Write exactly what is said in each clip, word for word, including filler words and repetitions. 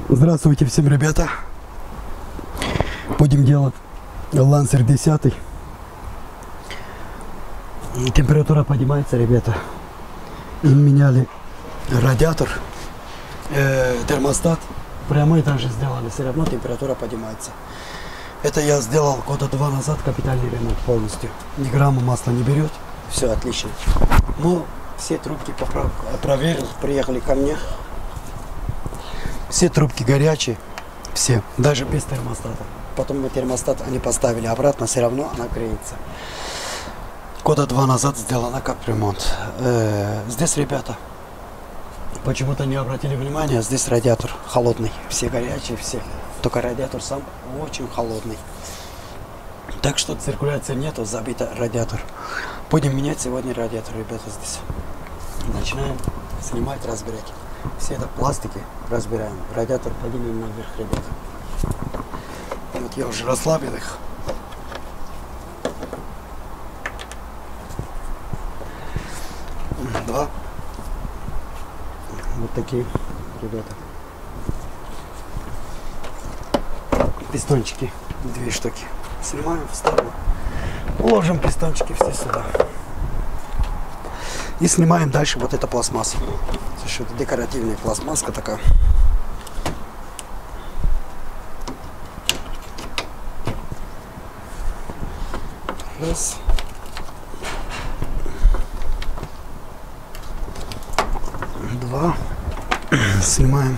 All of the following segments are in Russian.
Здравствуйте всем, ребята. Будем делать Lancer десять. Температура поднимается, ребята. Им меняли радиатор, э, термостат. Прямой даже сделали, все равно температура поднимается. Это я сделал года два назад, капитальный ремонт полностью. Ни грамма масла не берет. Все отлично. Но все трубки поправ... проверил, приехали ко мне. Все трубки горячие, все, даже без термостата. Потом мы термостат они поставили обратно, все равно она греется. Года два назад сделано капремонт. Э, здесь, ребята, почему-то не обратили внимания, здесь радиатор холодный. Все горячие, все. Только радиатор сам очень холодный. Так что циркуляции нету, забито радиатор. Будем менять сегодня радиатор, ребята, здесь. Начинаем снимать, разбирать. Все это пластики разбираем. Радиатор поднимем наверх, ребята. Вот я уже расслабил их. Два. Вот такие, ребята. Пистончики. Две штуки. Снимаем в сторону. Ложим пистончики все сюда. И снимаем дальше вот это пластмассу. Это декоративная пластмасска такая. Раз. Два. Снимаем.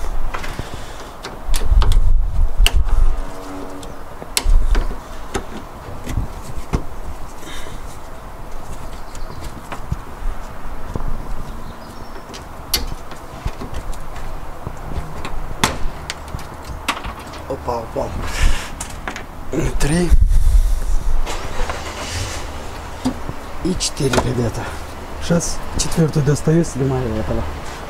Опа, упал. Три. И четыре, ребята. Сейчас четвертую достаю, снимаю этого.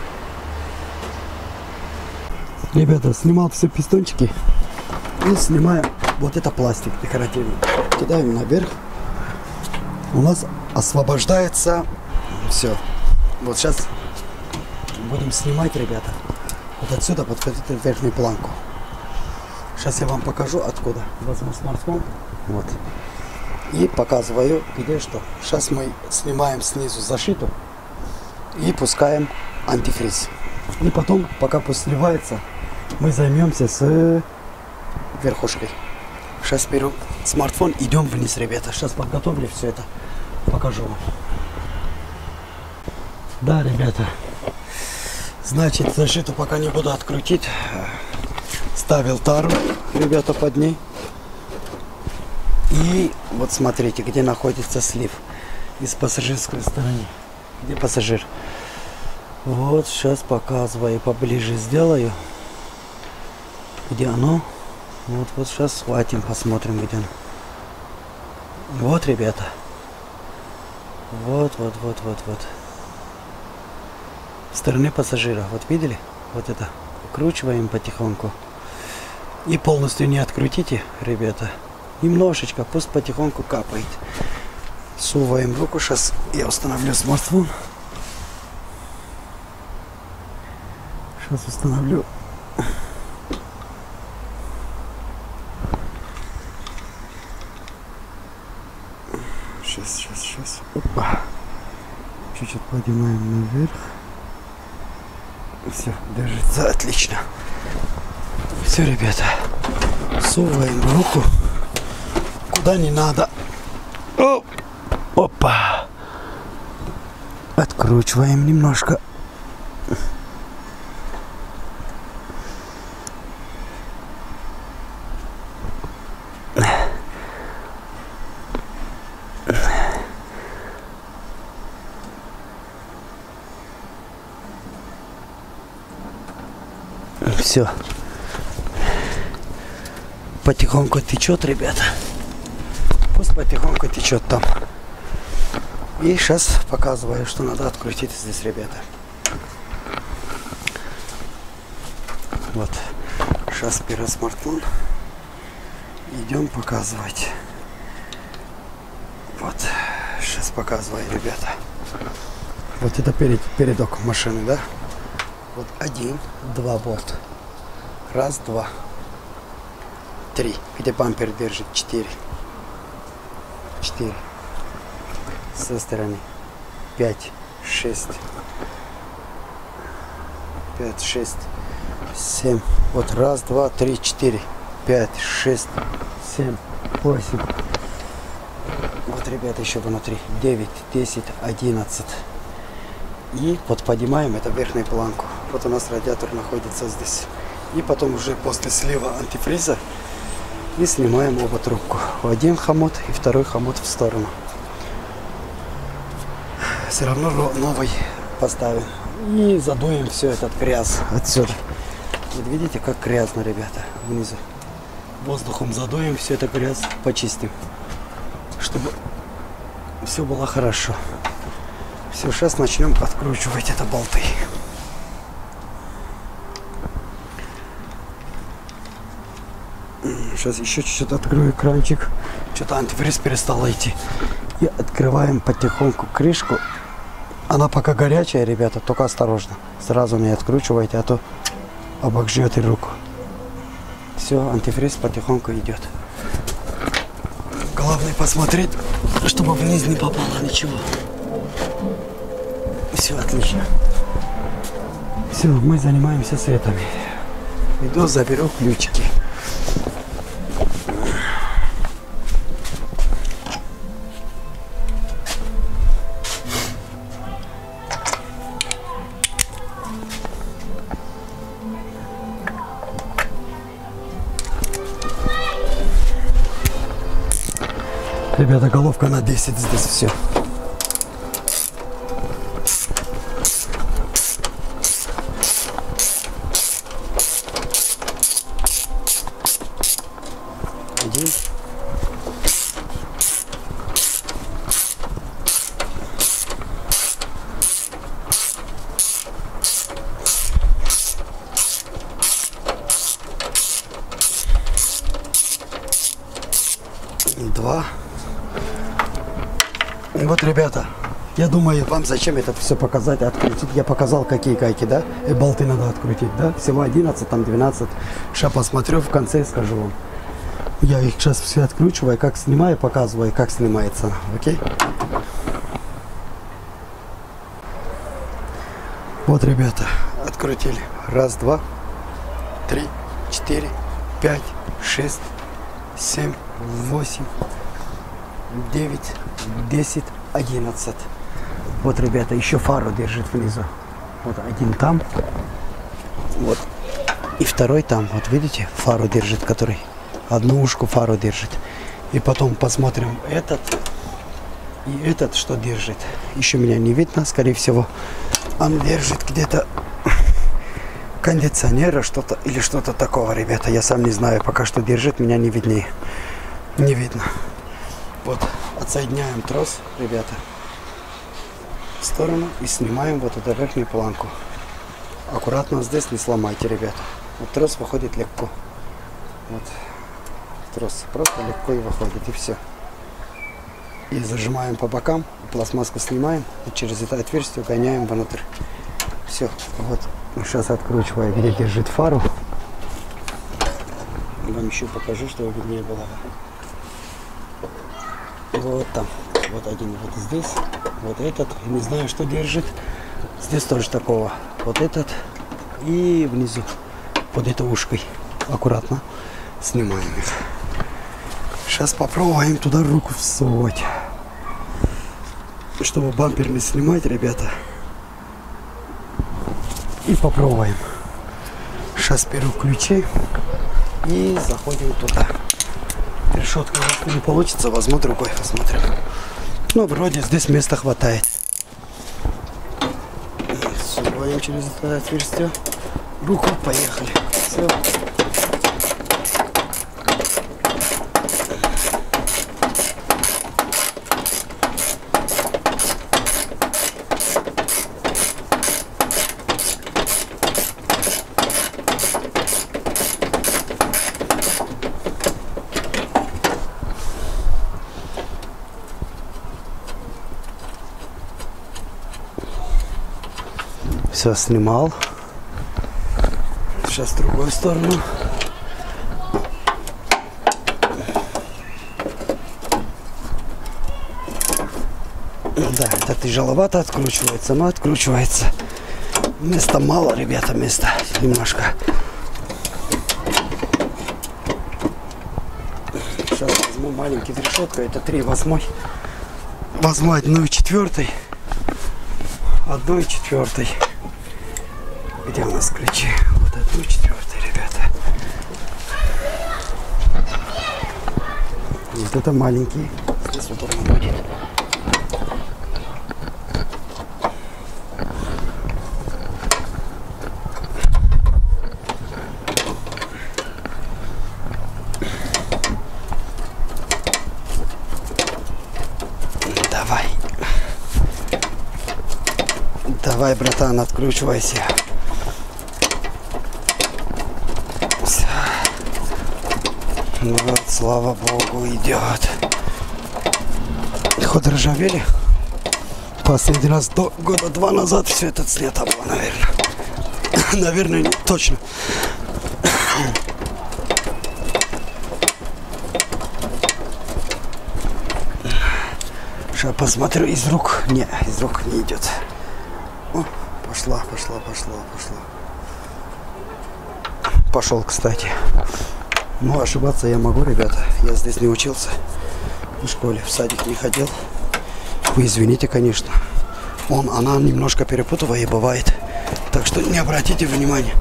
Ребята, снимал все пистончики. И снимаем вот это пластик декоративный. Кидаем наверх. У нас освобождается все. Вот сейчас будем снимать, ребята. Вот отсюда, вот эту верхнюю планку. Сейчас я вам покажу откуда. Возьму смартфон. Вот. И показываю, где что. Сейчас мы снимаем снизу защиту и пускаем антифриз. И потом, пока пусть сливается, мы займемся с верхушкой. Сейчас беру смартфон, идем вниз, ребята. Сейчас подготовлю все это, покажу вам. Да, ребята. Значит, защиту пока не буду открутить. Ставил тару, ребята, под ней. И вот смотрите, где находится слив. Из пассажирской стороны. Где пассажир? Вот, сейчас показываю, поближе сделаю. Где оно? Вот, вот сейчас схватим, посмотрим, где оно. Вот, ребята. Вот, вот, вот, вот, вот. С стороны пассажира. Вот видели? Вот это. Вкручиваем потихоньку. И полностью не открутите, ребята. Немножечко, пусть потихоньку капает. Суваем руку. Сейчас я установлю смартфон. Сейчас установлю. Сейчас, сейчас, сейчас. Опа. Чуть-чуть поднимаем наверх. Все, держится отлично. Все, ребята. Суваем руку. Куда не надо. Оп. Опа. Откручиваем немножко. Все. Потихоньку течет, ребята. Пусть потихоньку течет там. И сейчас показываю, что надо открутить здесь, ребята. Вот. Сейчас беру смартфон. Идем показывать. Вот. Сейчас показываю, ребята. Вот это перед, передок машины, да? Вот один, два борт. Раз, два, три. Где бампер держит? Четыре. Четыре. Со стороны. Пять, шесть. Пять, шесть, семь. Вот раз, два, три, четыре, пять, шесть, семь, восемь. Вот, ребята, еще внутри. Девять, десять, одиннадцать. И вот поднимаем это верхнюю планку. Вот у нас радиатор находится здесь. И потом уже после слива антифриза и снимаем оба трубку. Один хомут и второй хомут в сторону. Все равно новый поставим. И задуем все этот грязь отсюда. Вот видите, как грязно, ребята, внизу. Воздухом задуем, все это грязь почистим. Чтобы все было хорошо. Все, сейчас начнем откручивать это болты. Сейчас еще чуть-чуть открою кранчик. Что-то антифриз перестал идти. И открываем потихоньку крышку. Она пока горячая, ребята, только осторожно. Сразу не откручивайте, а то обожжете руку. Все, антифриз потихоньку идет. Главное посмотреть, чтобы вниз не попало ничего. Все отлично. Все, мы занимаемся светами. Иду, заберу ключики. Ребята, головка на десять здесь все. Один. Два. Вот, ребята, я думаю, вам зачем это все показать, открутить. Я показал, какие гайки, да, и болты надо открутить, да. Всего одиннадцать, там двенадцать. Сейчас посмотрю в конце и скажу вам. Я их сейчас все откручиваю, как снимаю, показываю, как снимается. Окей? Вот, ребята, открутили. Раз, два, три, четыре, пять, шесть, семь, восемь, девять, десять, одиннадцать. Вот, ребята, еще фару держит внизу. Вот один там. Вот. И второй там. Вот видите, фару держит, который одну ушку фару держит. И потом посмотрим этот и этот, что держит. Еще меня не видно, скорее всего. Он держит где-то кондиционера, что-то или что-то такого, ребята. Я сам не знаю, пока что держит, меня не виднее. Не видно. Вот, отсоединяем трос, ребята, в сторону и снимаем вот эту верхнюю планку. Аккуратно здесь не сломайте, ребята. Вот трос выходит легко. Вот трос просто легко и выходит, и все. И зажимаем по бокам, пластмасску снимаем и через это отверстие гоняем внутрь. Все, вот. Сейчас откручиваю, где держит фару. Вам еще покажу, чтобы виднее было. Вот там, вот один вот здесь, вот этот, не знаю, что держит. Здесь тоже такого, вот этот и внизу под этой ушкой. Аккуратно снимаем их. Сейчас попробуем туда руку всовывать, чтобы бампер не снимать, ребята. И попробуем. Сейчас беру ключи и заходим туда. Решетка у нас не получится, возьму другой, посмотрим. Ну, вроде здесь места хватает. Всовываем через это отверстие. Руку, поехали. Все. Все снимал. Сейчас в другую сторону. Да, это тяжеловато откручивается, но откручивается. Места мало, ребята, места немножко. Сейчас возьму маленький решетка, это три восьмой. Возьму одну и четвертой. Одну и четвертой. Где у нас ключи? Вот одну и четвертой, ребята. Вот это маленький. Здесь удобно будет. Давай. Давай, братан, откручивайся. Все. Ну вот, слава богу, идет. Ход ржавели. Последний раз до года два назад все это снято было, наверное. Наверное, не, точно. Сейчас посмотрю, из рук. Не, из рук не идет. О, пошла, пошла, пошла, пошла. Пошел, кстати. Ну, ошибаться я могу, ребята. Я здесь не учился. В школе, в садик не ходил. Вы извините, конечно. Он, она немножко перепутывая бывает. Так что не обратите внимания.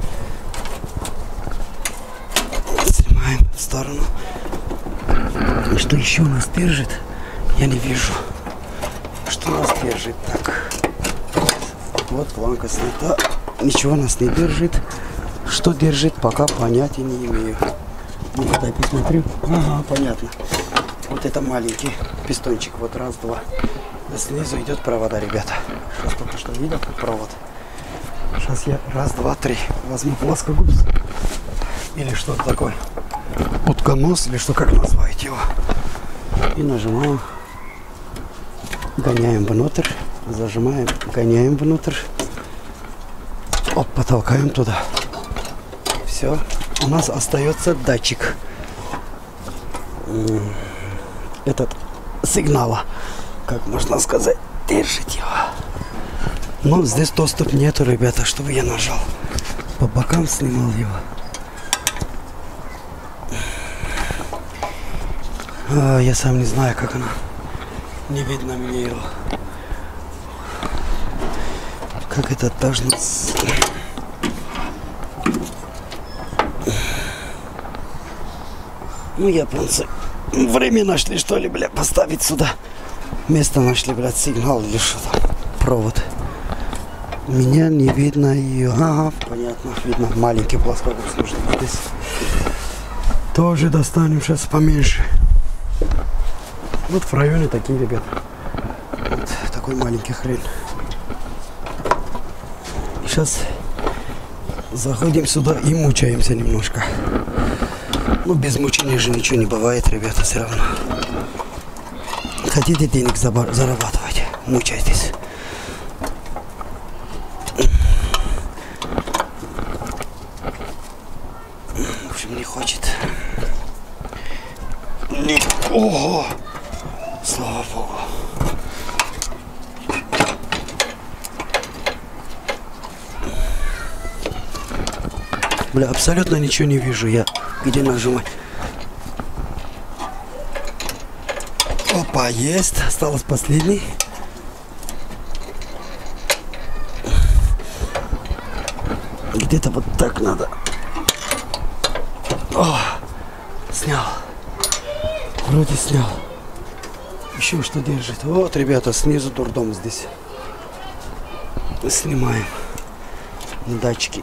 Снимаем в сторону. И что еще нас держит, я не вижу. Что нас держит? Так. Вот планка снята. Ничего нас не держит. Что держит, пока понятия не имею. Ну, дай посмотрю. Ага, понятно. Вот это маленький пистончик. Вот раз, два. А снизу идет провода, ребята. Сейчас только что видел провод. Сейчас я раз, два, три. Возьму плоскогубц. Или что-то такое. Утконос, или что, как назвать его. И нажимаем. Гоняем внутрь. Зажимаем. Гоняем внутрь. Оп, потолкаем туда. Все. У нас остается датчик. Этот сигнала. Как можно сказать, держит его. Но здесь доступ нету, ребята, чтобы я нажал. По бокам снимал его. А, я сам не знаю, как она. Не видно мне его. Как это должно... Ну, японцы время нашли, что ли, бля, поставить сюда. Место нашли, блядь, сигнал или что там. Провод. Меня не видно ее. Ага, понятно, видно. Маленький плоскогубец нужно здесь. Тоже достанем сейчас поменьше. Вот в районе такие, ребят. Вот такой маленький хрен. Сейчас заходим сюда и мучаемся немножко. Ну, без мучения же ничего не бывает, ребята, все равно. Хотите денег зарабатывать? Мучайтесь. В общем, не хочет. Не... Ого! Слава богу. Бля, абсолютно ничего не вижу я. Где нажимать? Опа, есть. Осталось последний. Где-то вот так надо. О, снял. Вроде снял. Еще что держит. Вот, ребята, снизу дурдом здесь. Снимаем датчики.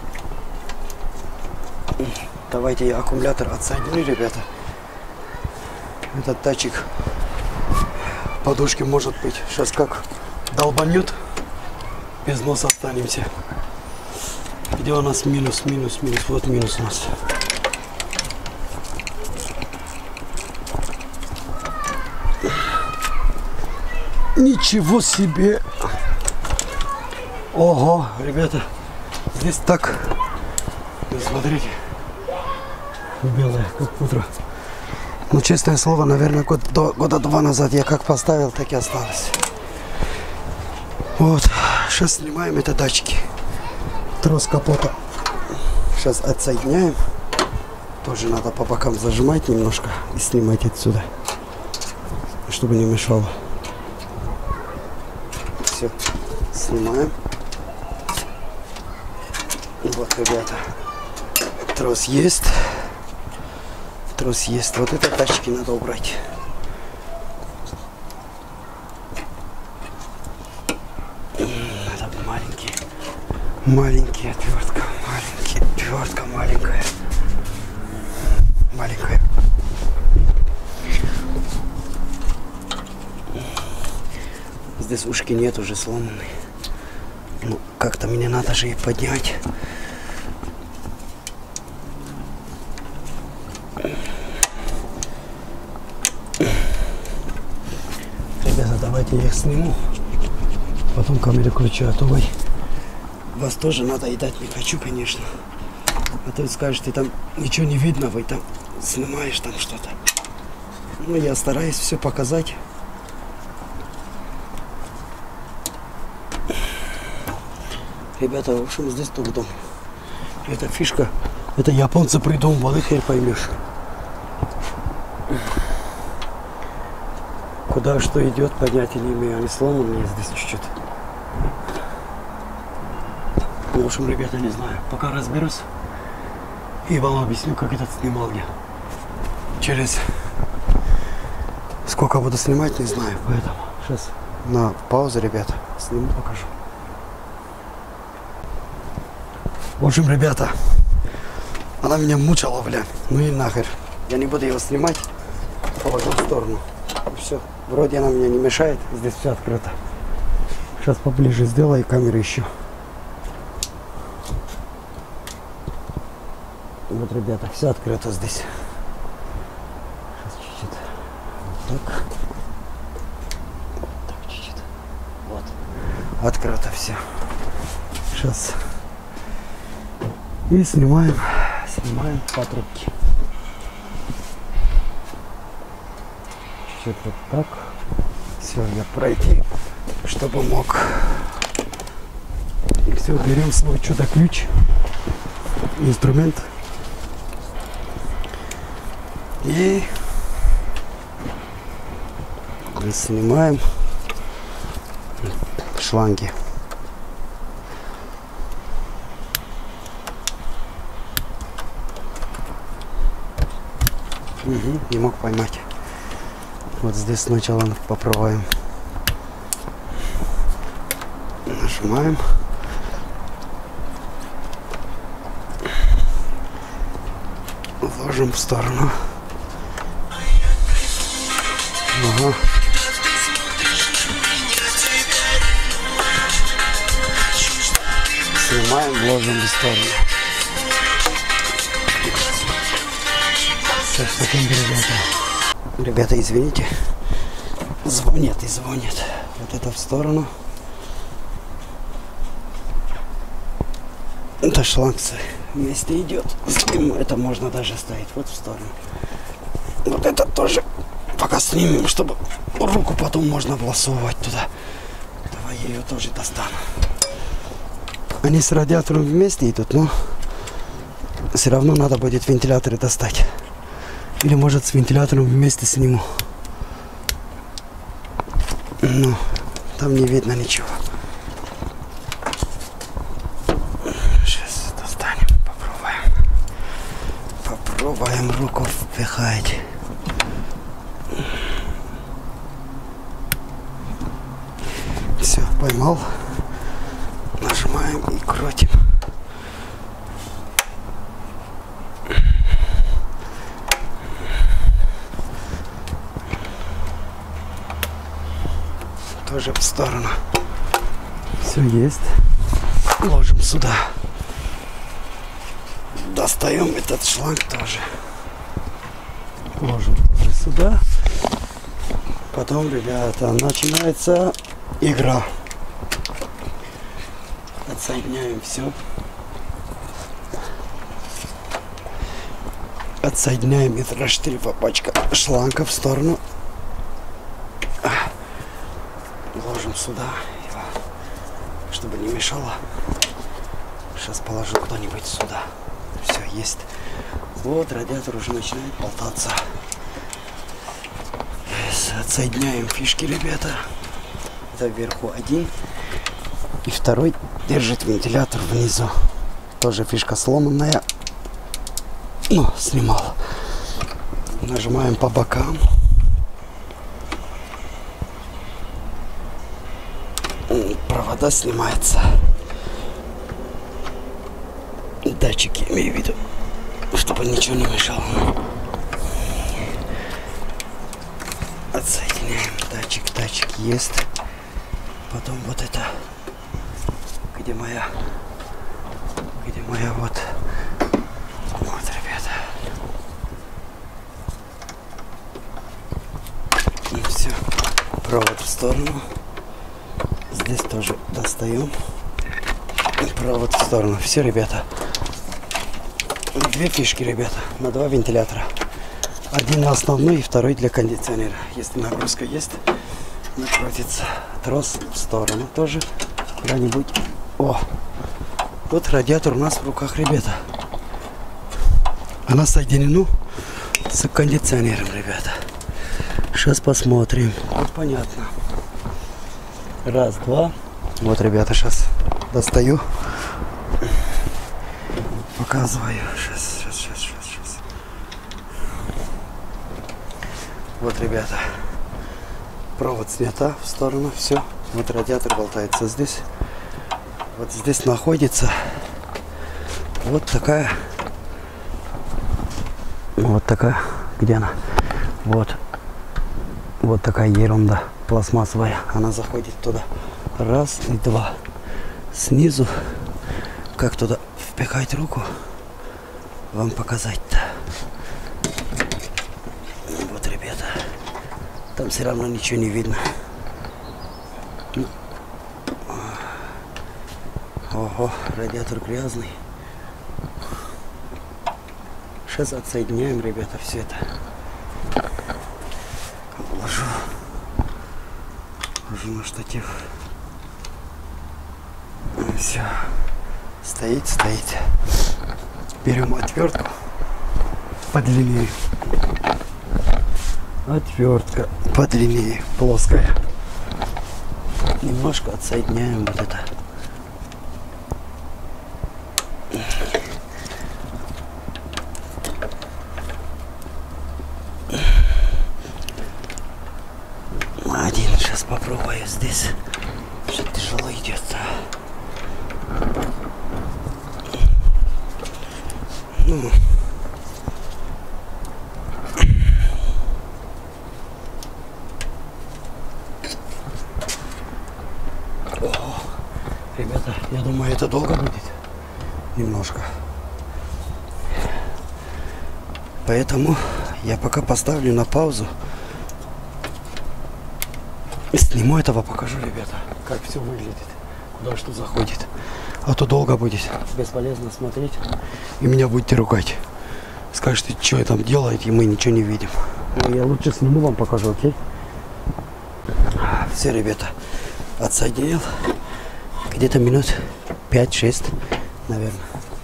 Давайте я аккумулятор отсоединю, ребята. Этот датчик подушки может быть. Сейчас как долбанет, без носа останемся. Где у нас минус, минус, минус? Вот минус у нас. Ничего себе! Ого, ребята, здесь так Смотрите. Белое, как пудра. Ну, честное слово, наверное, год, до, года два назад я как поставил, так и осталось. Вот. Сейчас снимаем это датчики. Трос капота. Сейчас отсоединяем. Тоже надо по бокам зажимать немножко и снимать отсюда, чтобы не мешало. Все. Снимаем. Вот, ребята. Трос есть. Трос есть. Вот это тачки надо убрать. Надо маленькие. Маленькие отвертка. Маленькие. Отвертка маленькая. Маленькая. Здесь ушки нет, уже сломанные. Ну, как-то мне надо же их поднять. Ребята, давайте я их сниму. Потом камеру кручу, а то вы... Вас тоже надо едать не хочу, конечно. А то скажете, там ничего не видно, вы там снимаешь там что-то. Ну, я стараюсь все показать. Ребята, в общем, здесь только дом. Эта фишка, это японцы придумывали, хер поймешь. Куда что идет, понятия не имею. Они сломанные здесь чуть-чуть. В общем, ребята, не знаю. Пока разберусь. И вам объясню, как этот снимал я. Через сколько буду снимать, не знаю. Поэтому сейчас на паузу, ребята, сниму, покажу. В общем, ребята, она меня мучила, бля. Ну и нахер. Я не буду его снимать. Положу в сторону. Все. Вроде она меня не мешает. Здесь все открыто. Сейчас поближе сделаю камеру еще. Вот, ребята, все открыто здесь. Сейчас чуть-чуть. Вот так. Вот так чуть-чуть. Вот. Открыто все. Сейчас. И снимаем. Снимаем патрубки. Чуть-чуть вот так. Все, я пройти, чтобы мог. И все, берем свой чудо-ключ. Инструмент. И снимаем шланги. Угу, не мог поймать. Вот здесь сначала попробуем. Нажимаем. Ложим в сторону. Ага. Снимаем, ложим в сторону. Сейчас, секунду, ребята. Ребята, извините. Звонят и звонят. Вот это в сторону. Это шланг вместе идет. Это можно даже ставить вот в сторону. Вот это тоже пока снимем, чтобы руку потом можно власовывать туда. Давай я ее тоже достану. Они с радиатором вместе идут, но все равно надо будет вентиляторы достать. Или может с вентилятором вместе сниму. Ну, там не видно ничего. Сейчас достанем, попробуем. Попробуем руку впихать. Все, поймал. Нажимаем и крутим. Тоже в сторону. Все есть. Ложим сюда. Достаем этот шланг тоже. Ложим тоже сюда. Потом, ребята, начинается игра. Отсоединяем все. Отсоединяем из раштырьфа пачка шланга в сторону. Ложим сюда, чтобы не мешало. Сейчас положу куда-нибудь сюда. Все, есть. Вот, радиатор уже начинает болтаться. Отсоединяем фишки, ребята. Это вверху один. И второй держит вентилятор внизу. Тоже фишка сломанная. Ну, снимал. Нажимаем по бокам. Провода снимается. Датчики, имею в виду, чтобы ничего не мешало. Отсоединяем датчик. Датчик есть. Потом вот это. Где моя? Где моя вот? Вот, ребята. И все. Провод в сторону. Здесь тоже достаем. И провод в сторону. Все, ребята. Две фишки, ребята. На два вентилятора. Один на основной и второй для кондиционера. Если нагрузка есть, накрутится трос в сторону тоже. Куда-нибудь. О! Вот радиатор у нас в руках, ребята. Она соединена с кондиционером, ребята. Сейчас посмотрим. Вот понятно. Раз, два. Вот, ребята, сейчас достаю. Показываю. Сейчас, сейчас, сейчас, сейчас, сейчас. Вот, ребята. Провод снята в сторону. Все. Вот радиатор болтается здесь. Вот здесь находится вот такая. Вот такая. Где она? Вот. Вот такая ерунда пластмассовая. Она заходит туда. Раз и два. Снизу. Как туда впихать руку? Вам показать-то. Вот, ребята. Там все равно ничего не видно. Ого, радиатор грязный. Сейчас отсоединяем, ребята, все это. Ложу. Ложу на штатив. Все. Стоит, стоит. Берем отвертку подлиннее. Отвертка подлиннее, плоская. Немножко отсоединяем вот это. Один сейчас попробую здесь. Что-то тяжело идет. Ну. О, ребята, я думаю, это долго будет. Немножко. Поэтому я пока поставлю на паузу. Сниму этого, покажу, ребята, как все выглядит, куда что заходит. А то долго будет, бесполезно смотреть, и меня будете ругать. Скажете, что я там делаю, и мы ничего не видим. Но я лучше сниму, вам покажу, окей? Все, ребята, отсоединил. Где-то минут пять-шесть, наверное.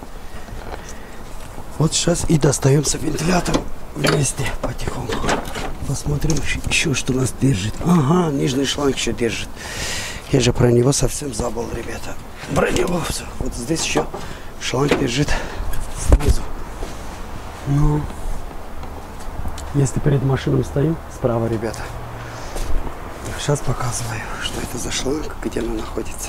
Вот сейчас и достаемся вентилятор вместе потихоньку. Посмотрим еще, что нас держит. Ага, нижний шланг еще держит. Я же про него совсем забыл, ребята. Про него все. Вот здесь еще шланг держит снизу. Ну, если перед машиной стою, справа, ребята. Сейчас показываю, что это за шланг, где он находится.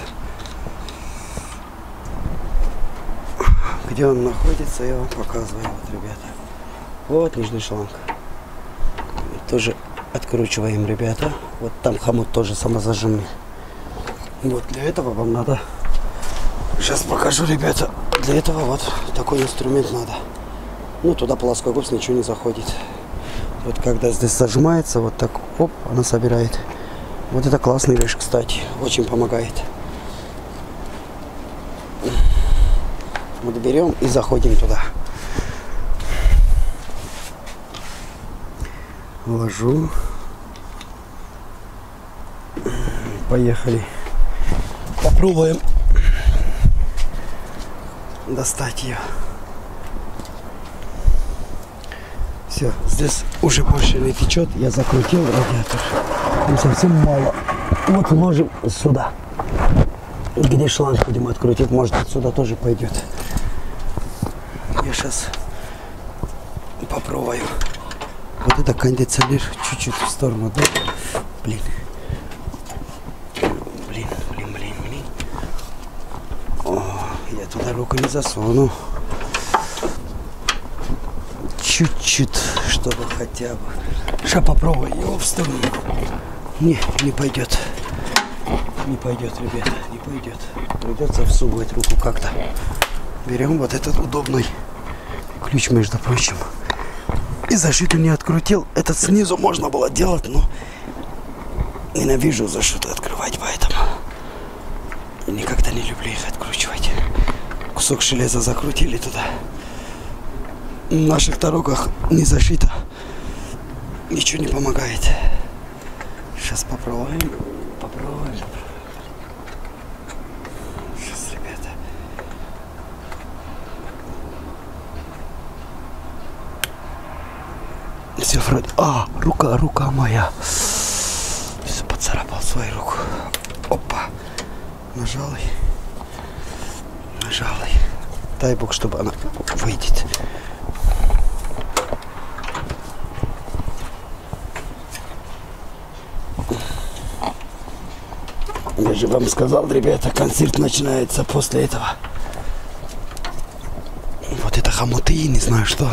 Где он находится, я вам показываю, вот, ребята. Вот нижний шланг. Тоже откручиваем, ребята. Вот там хомут тоже самозажимный. Вот для этого вам надо. Сейчас покажу, ребята. Для этого вот такой инструмент надо. Ну, туда плоскогубц ничего не заходит. Вот когда здесь зажимается, вот так, оп, она собирает. Вот это классный вещь, кстати. Очень помогает. Вот берем и заходим туда. положу. Поехали. Попробуем достать ее. Все, здесь уже больше не течет. Я закрутил радиатор. Ну, совсем мало. Вот ложим сюда. Где шланг будем открутить, может отсюда тоже пойдет. Я сейчас попробую. Вот это кондиционер чуть-чуть в сторону, да? Блин. Блин, блин, блин, блин. О, я туда руку не засуну. Чуть-чуть, чтобы хотя бы. Сейчас попробую его в сторону. Не, не пойдет. Не пойдет, ребята, не пойдет. Придется всовывать руку как-то. Берем вот этот удобный ключ, между прочим. И защиту не открутил. Этот снизу можно было делать, но ненавижу защиту открывать, поэтому никогда не люблю их откручивать. Кусок железа закрутили туда. В наших дорогах не защита. Ничего не помогает. Сейчас попробуем. Попробуем. Сейчас, ребята. Все, вроде. А, рука, рука моя. Все, поцарапал свою руку. Опа. Нажал и. Нажал и. Дай бог, чтобы она выйдет. Я же вам сказал, ребята, концерт начинается после этого. Вот это хомуты, не знаю что.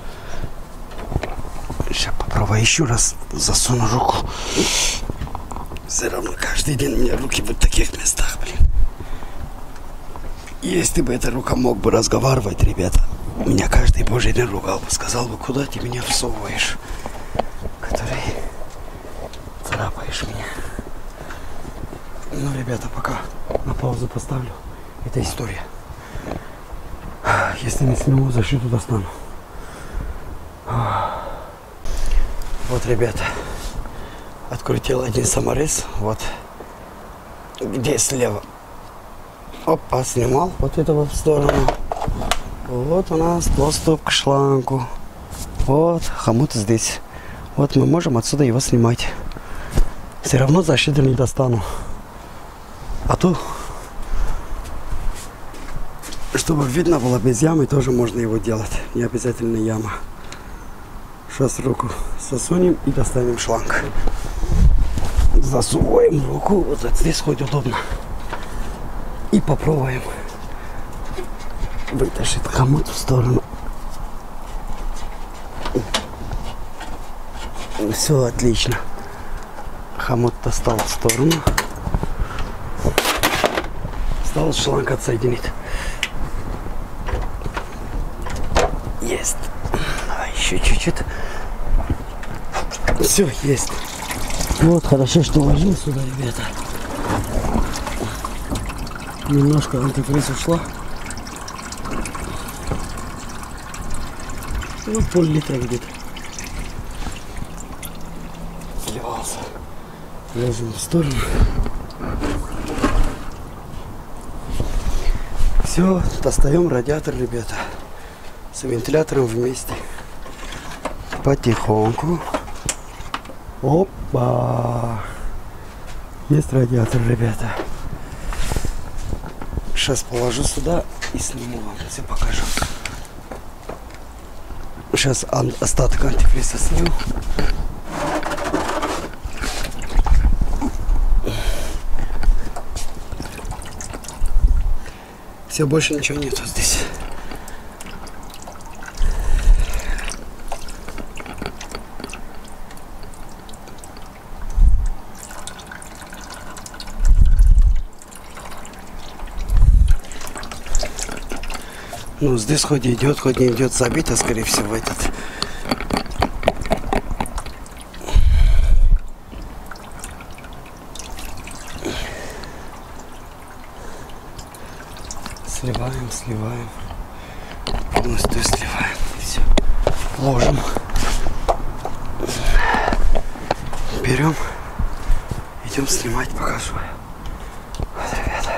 Сейчас попробую еще раз засуну руку. Все равно каждый день у меня руки в таких местах, блин. Если бы эта рука мог бы разговаривать, ребята, меня каждый божий день ругал бы, сказал бы, куда ты меня всовываешь, который царапаешь меня. Ну, ребята, пока на паузу поставлю. Это история. Если не сниму, защиту достану. Вот, ребята, открутил один саморез. Вот. Где слева? Опа, снимал вот это вот в сторону. Вот у нас доступ к шлангу. Вот, хомут здесь. Вот мы можем отсюда его снимать. Все равно защиту не достану. А то, чтобы видно было без ямы, тоже можно его делать. Не обязательно яма. Сейчас руку засунем и достанем шланг. Засовываем руку. Вот здесь хоть удобно. И попробуем вытащить хомут в сторону. Все отлично. Хомут достал в сторону. Осталось шланг отсоединить. Есть. Давай еще чуть-чуть. Все, есть. Вот, хорошо, что ложил сюда, ребята. Немножко антифриз ушла. Вот пол-литра где-то. Сливался. Ложим в сторону. Все, достаем радиатор, ребята, с вентилятором вместе. Потихоньку. Опа! Есть радиатор, ребята. Сейчас положу сюда и сниму вам, все покажу. Сейчас остаток антифриса сниму. Все, больше ничего нету здесь. Ну, здесь хоть идет, хоть не идет, забито, скорее всего, этот. Сливаем, сливаем. Полностью сливаем. И все. Ложим. идем, идем снимать, покажу. Вот, ребята.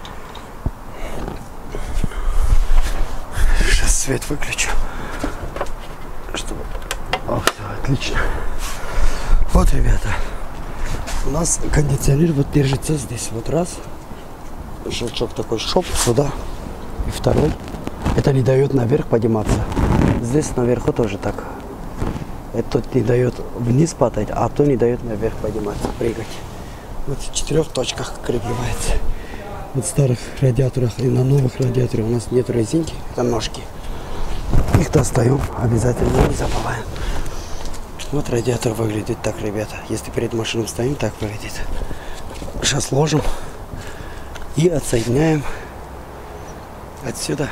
Сейчас свет выключу, чтобы... О, все, отлично. Вот, ребята, у нас кондиционер вот держится здесь вот раз. Щелчок такой, шоп, сюда. И второй. Это не дает наверх подниматься. Здесь наверху тоже так. Это не дает вниз падать, а то не дает наверх подниматься, прыгать. Вот в четырех точках крепливается. Вот в старых радиаторах и на новых радиаторах у нас нет резинки, это ножки. Их достаем, обязательно не забываем. Вот радиатор выглядит так, ребята. Если перед машиной стоим, так выглядит. Сейчас ложим и отсоединяем отсюда,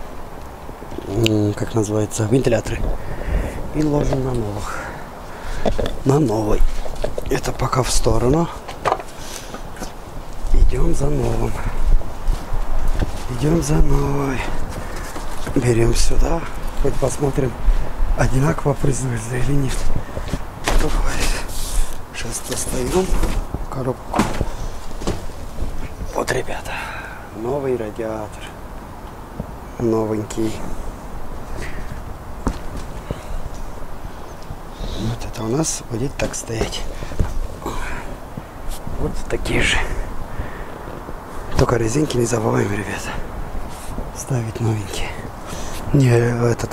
как называется, вентиляторы. И ложим на новых. На новый. Это пока в сторону. Идем за новым. Идем за новой. Берем сюда. Хоть посмотрим, одинаково производится или нет. Сейчас достаем коробку. Вот, ребята, новый радиатор. Новенький. Вот это у нас будет так стоять. Вот такие же. Только резинки не забываем, ребята. Ставить новенькие. Не этот.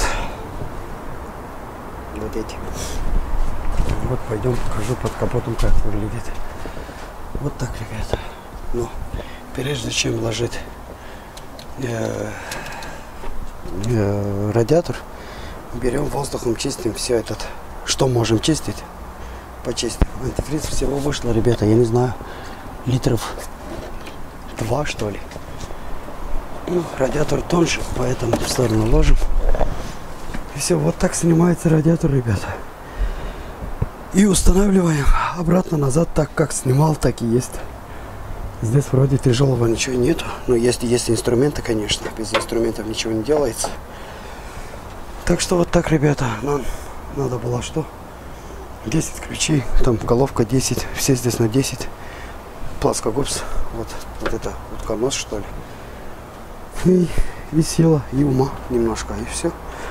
Вот эти. Вот пойдем покажу под капотом, как выглядит. Вот так, ребята. Но прежде чем ложить э, э, радиатор, берем воздухом, чистим все этот. Что можем чистить? Почистим. Антифриз всего вышло, ребята, я не знаю, литров два, что ли. Ну, радиатор тоньше, поэтому в сторону ложим. И все, вот так снимается радиатор, ребята. И устанавливаем обратно назад, так как снимал, так и есть. Здесь вроде тяжелого ничего нету. Но если есть инструменты, конечно. Без инструментов ничего не делается. Так что вот так, ребята, нам надо было что? десять ключей, там головка десять, все здесь на десять. Плоскогубц, вот, вот это утконос, что ли. И, и села, и ума немножко, и все.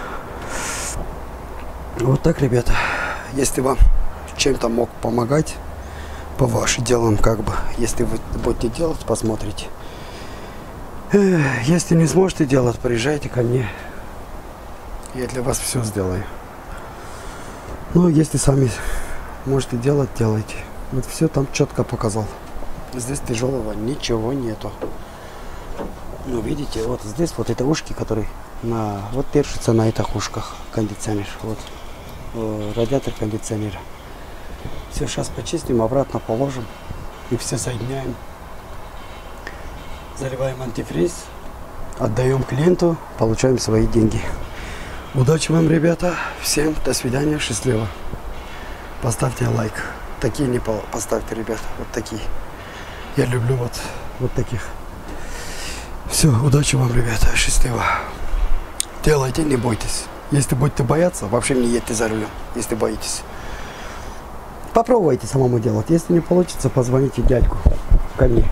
Вот так, ребята. Если вам чем-то мог помогать по вашим делам, как бы, если вы будете делать, посмотрите. Эх, если не сможете делать, приезжайте ко мне. Я для вас все сделаю. Ну, если сами можете делать, делайте. Вот все там четко показал. Здесь тяжелого ничего нету. Ну, видите, вот здесь вот это ушки, которые на, вот держится на этих ушках кондиционер. Вот э, радиатор кондиционера. Все, сейчас почистим, обратно положим и все соединяем. Заливаем антифриз, отдаем клиенту, получаем свои деньги. Удачи вам, ребята. Всем до свидания, счастливо. Поставьте лайк. Такие не поставьте, ребята. Вот такие. Я люблю вот, вот таких. Все, удачи вам, ребята. Счастливо. Делайте, не бойтесь. Если будете бояться, вообще не едьте за рулем, если боитесь. Попробуйте самому делать. Если не получится, позвоните дядьку ко мне.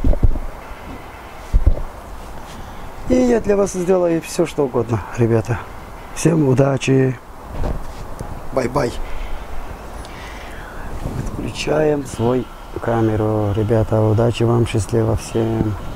И я для вас сделаю все, что угодно, ребята. Всем удачи. Бай-бай. Отключаем свою камеру. Ребята, удачи вам, счастливо всем.